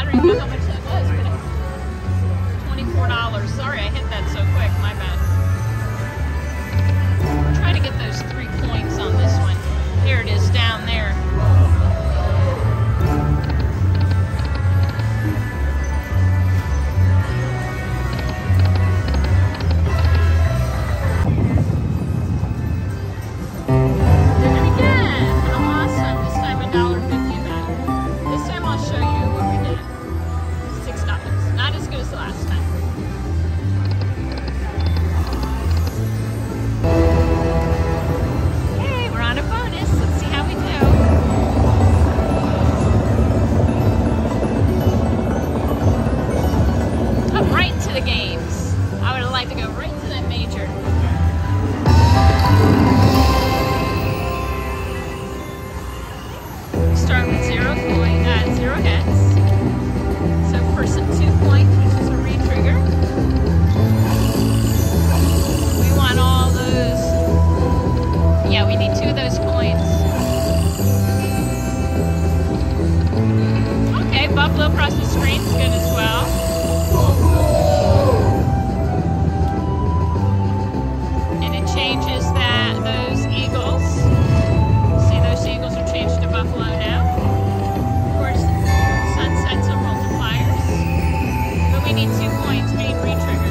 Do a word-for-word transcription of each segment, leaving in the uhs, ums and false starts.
don't even know how much that was, but twenty-four dollars. Sorry, I hit that so quick. My bad. Try to get those three points on this one. Here it is down there. Across the screen is good as well. And it changes that those eagles. See, those eagles are changed to buffalo now. Of course, sunsets and multipliers. But we need two points, we need re-triggers.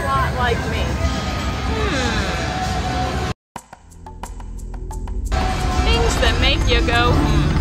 lot like me. Hmm. Things that make you go, hmm.